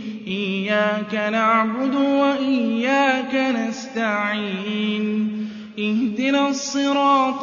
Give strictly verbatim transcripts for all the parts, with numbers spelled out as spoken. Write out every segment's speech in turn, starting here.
إياك نعبد وإياك نستعين اهدنا الصراط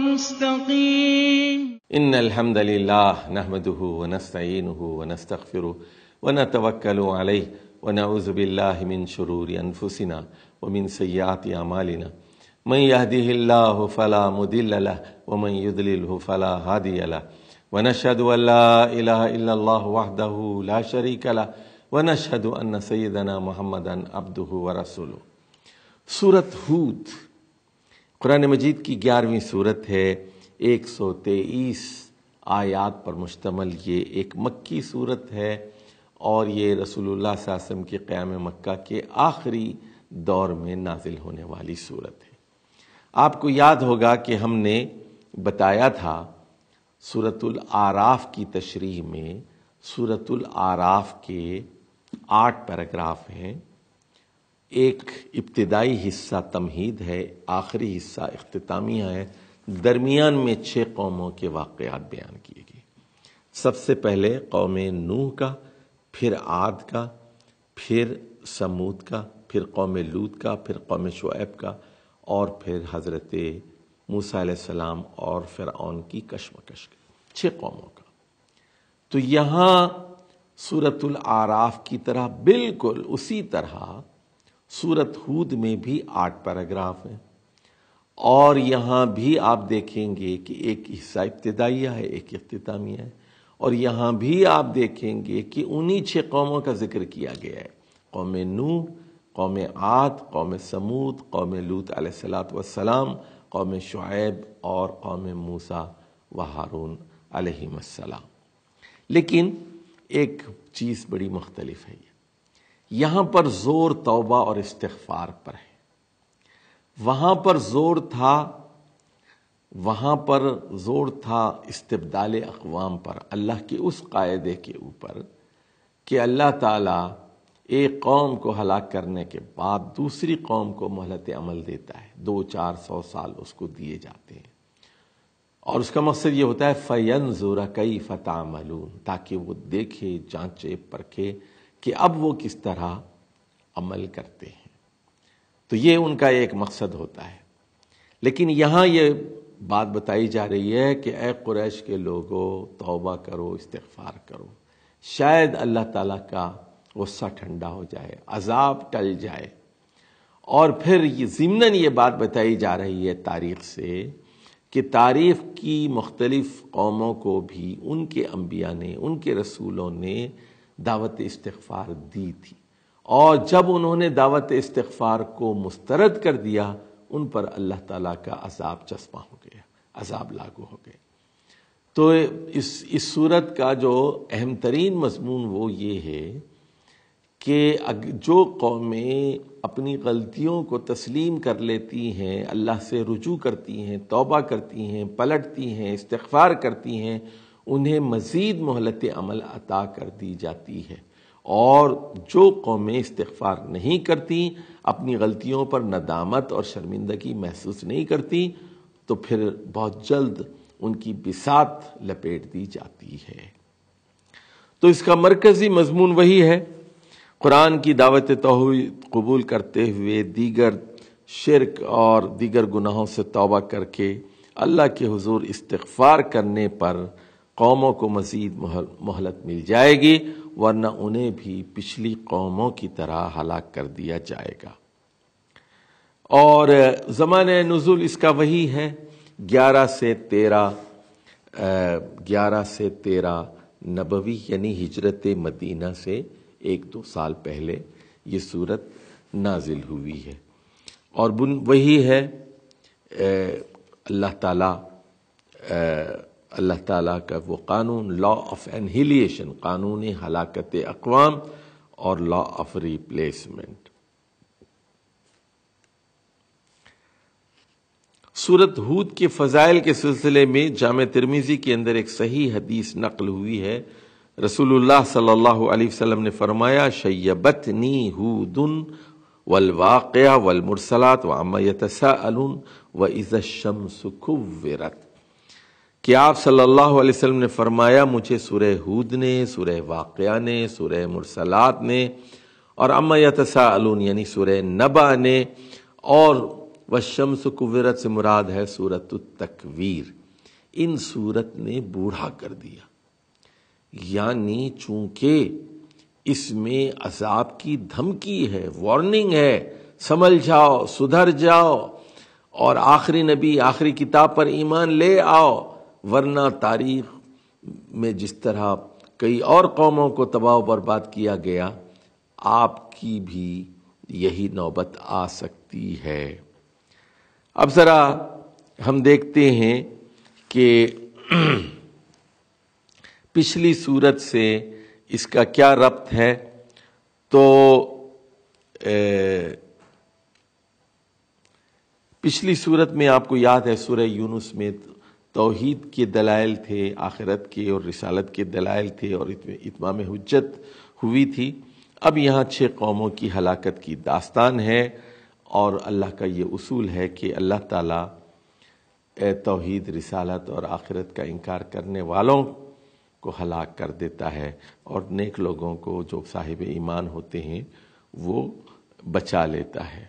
المستقيم. إن الحمد لله نحمده ونستعينه ونستغفره ونتوكل عليه ونعوذ بالله من شرور أنفسنا ومن سيئات أعمالنا من يهده الله فلا مضل له ومن يضلله فلا هادي له ونشهد أن لا إله إلا الله وحده لا شريك له ونشهد أن سيدنا محمدا عبده ورسوله. سورت ہود قرآن مجید کی گیارہویں سورت ہے، ایک سو تیئیس آیات پر مشتمل یہ ایک مکی سورت ہے، اور یہ رسول اللہ صلی اللہ علیہ وسلم کے قیام مکہ کے آخری دور میں نازل ہونے والی سورت ہے۔ آپ کو یاد ہوگا کہ ہم نے بتایا تھا سورۃ الاعراف کی تشریح میں سورۃ الاعراف کے آٹھ پیراگراف ہیں، ایک ابتدائی حصہ تمہید ہے، آخری حصہ اختتامیہ ہے، درمیان میں چھ قوموں کے واقعات بیان کیے گئے۔ سب سے پہلے قوم نوح کا، پھر عاد کا، پھر سمود کا، پھر قوم لوط کا، پھر قوم شعیب کا، اور پھر حضرت موسیٰ علیہ السلام اور فرعون کی کشمکش کا، چھ قوموں کا۔ تو یہاں سورۃ الاعراف کی طرح بالکل اسی طرح سورۃ ہود میں بھی آٹھ پیراگراف ہیں، اور یہاں بھی آپ دیکھیں گے کہ ایک حصہ ابتدائیہ ہے، ایک اختتامیہ ہے، اور یہاں بھی آپ دیکھیں گے کہ انہی چھ قوموں کا ذکر کیا گیا ہے، قوم نوح، قوم عاد، قوم سمود، قوم لوط علیہ الصلاۃ والسلام، قوم شعیب اور قوم موسیٰ و ہارون علیہم السلام۔ لیکن ایک چیز بڑی مختلف ہے، یہاں پر زور توبہ اور استغفار پر ہے، وہاں پر زور تھا وہاں پر زور تھا استبدال اقوام پر، اللہ کے اس قاعدے کے اوپر کہ اللہ تعالیٰ ایک قوم کو ہلاک کرنے کے بعد دوسری قوم کو مہلت عمل دیتا ہے، دو چار سو سال اس کو دیے جاتے ہیں، اور اس کا مقصد یہ ہوتا ہے فَيَنْظُرَ كَيْفَ تَعْمَلُونَ، تاکہ وہ دیکھے، جانچے، پرکھے کہ اب وہ کس طرح عمل کرتے ہیں۔ تو یہ ان کا ایک مقصد ہوتا ہے۔ لیکن یہاں یہ بات بتائی جا رہی ہے کہ اے قریش کے لوگوں، توبہ کرو، استغفار کرو، شاید اللہ تعالیٰ کا غصہ ٹھنڈا ہو جائے، عذاب ٹل جائے۔ اور پھر یہ ضمناً یہ بات بتائی جا رہی ہے تاریخ سے کہ تاریخ کی مختلف قوموں کو بھی ان کے انبیاء نے، ان کے رسولوں نے دعوت استغفار دی تھی، اور جب انہوں نے دعوت استغفار کو مسترد کر دیا، ان پر اللہ تعالیٰ کا عذاب چسپاں ہو گیا، عذاب لاگو ہو گئے۔ تو اس اس صورت کا جو اہم ترین مضمون وہ یہ ہے کہ جو قومیں اپنی غلطیوں کو تسلیم کر لیتی ہیں، اللہ سے رجوع کرتی ہیں، توبہ کرتی ہیں، پلٹتی ہیں، استغفار کرتی ہیں، انہیں مزید مہلت عمل عطا کر دی جاتی ہے، اور جو قومیں استغفار نہیں کرتی، اپنی غلطیوں پر ندامت اور شرمندگی محسوس نہیں کرتی، تو پھر بہت جلد ان کی بساط لپیٹ دی جاتی ہے۔ تو اس کا مرکزی مضمون وہی ہے، قرآن کی دعوت توحید قبول کرتے ہوئے دیگر شرک اور دیگر گناہوں سے توبہ کر کے اللہ کے حضور استغفار کرنے پر قوموں کو مزید مہلت مل جائے گی، ورنہ انہیں بھی پچھلی قوموں کی طرح ہلاک کر دیا جائے گا۔ اور زمانہ نزول اس کا وہی ہے، گیارہ سے تیرہ گیارہ سے تیرہ نبوی، یعنی ہجرت مدینہ سے ایک دو سال پہلے یہ سورت نازل ہوئی ہے، اور وہی ہے اللہ تعالیٰ اللہ تعالیٰ کا وہ قانون، لا آف انہیلیشن، قانون ہلاکت اقوام، اور لا آف ریپلیسمنٹ۔ سورت ہود کے فضائل کے سلسلے میں جامع ترمذی کے اندر ایک صحیح حدیث نقل ہوئی ہے، رسول اللہ صلی اللہ علیہ وسلم نے فرمایا، شیبتنی ہود والواقعہ والمرسلات وعما یتساءلون وَإِذَا الشَّمْسُ كُوِّرَتْ، کہ آپ صلی اللہ علیہ وسلم نے فرمایا مجھے سورہ ہود نے، سورہ واقعہ نے، سورہ مرسلات نے اور اما یتساءلون یعنی سورہ نبا نے اور والشمس کورت سے مراد ہے سورۃ التکویر، ان سورت نے بوڑھا کر دیا. یعنی چونکہ اس میں عذاب کی دھمکی ہے، وارننگ ہے، سمجھ جاؤ، سدھر جاؤ اور آخری نبی آخری کتاب پر ایمان لے آؤ، ورنہ تاریخ میں جس طرح کئی اور قوموں کو تباہ و برباد کیا گیا آپ کی بھی یہی نوبت آ سکتی ہے. اب ذرا ہم دیکھتے ہیں کہ پچھلی سورت سے اس کا کیا ربط ہے. تو پچھلی سورت میں آپ کو یاد ہے سورہ یونس میں توحید کے دلائل تھے، آخرت کے اور رسالت کے دلائل تھے اور اتمام حجت ہوئی تھی. اب یہاں چھ قوموں کی ہلاکت کی داستان ہے اور اللہ کا یہ اصول ہے کہ اللہ تعالیٰ توحید، رسالت اور آخرت کا انکار کرنے والوں کو ہلاک کر دیتا ہے اور نیک لوگوں کو جو صاحب ایمان ہوتے ہیں وہ بچا لیتا ہے.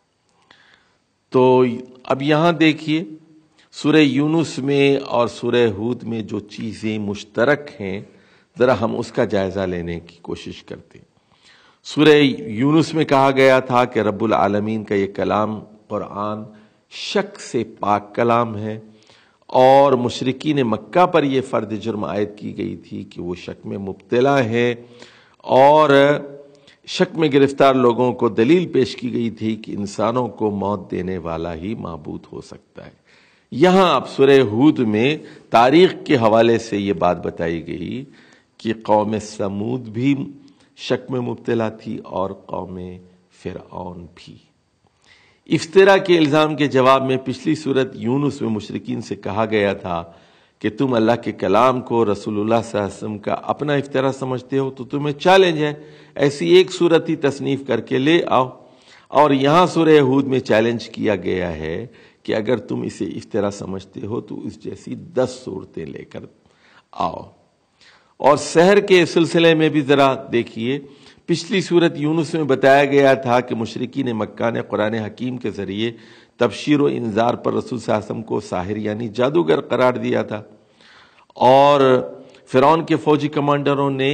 تو اب یہاں دیکھیے سورہ یونس میں اور سورہ ہود میں جو چیزیں مشترک ہیں ذرا ہم اس کا جائزہ لینے کی کوشش کرتے ہیں. سورہ یونس میں کہا گیا تھا کہ رب العالمین کا یہ کلام قرآن شک سے پاک کلام ہے اور مشرکین مکہ پر یہ فرد جرم عائد کی گئی تھی کہ وہ شک میں مبتلا ہے اور شک میں گرفتار لوگوں کو دلیل پیش کی گئی تھی کہ انسانوں کو موت دینے والا ہی معبود ہو سکتا ہے. یہاں اب سورہ ہود میں تاریخ کے حوالے سے یہ بات بتائی گئی کہ قوم سمود بھی شک میں مبتلا تھی اور قوم فرعون بھی. افطرا کے الزام کے جواب میں پچھلی سورت یونس میں مشرکین سے کہا گیا تھا کہ تم اللہ کے کلام کو رسول اللہ صلی اللہ علیہ وسلم کا اپنا افطرا سمجھتے ہو تو تمہیں چیلنج ہے، ایسی ایک سورت ہی تصنیف کر کے لے آؤ. اور یہاں سورہ ہود میں چیلنج کیا گیا ہے کہ اگر تم اسے افطرا سمجھتے ہو تو اس جیسی دس صورتیں لے کر آؤ. اور سحر کے سلسلے میں بھی ذرا دیکھیے، پچھلی سورت یونس میں بتایا گیا تھا کہ مشرکین مکہ نے قرآن حکیم کے ذریعے تبشیر و انذار پر رسول صلی اللہ علیہ وسلم کو ساحر یعنی جادوگر قرار دیا تھا اور فرعون کے فوجی کمانڈروں نے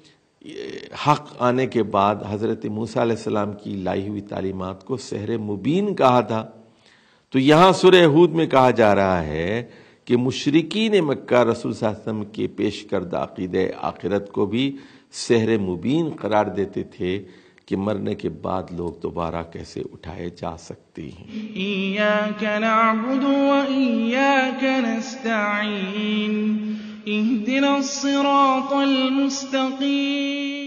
حق آنے کے بعد حضرت موسیٰ علیہ السلام کی لائی ہوئی تعلیمات کو سحر مبین کہا تھا. تو یہاں سورہ ہود میں کہا جا رہا ہے کہ مشرکین مکہ رسول صلی اللہ علیہ وسلم کے پیش کردہ عقیدہ آخرت کو بھی سحر مبین قرار دیتے تھے کہ مرنے کے بعد لوگ دوبارہ کیسے اٹھائے جا سکتے ہیں. ایاک نعبد و ایاک نستعین اہدنا الصراط المستقیم.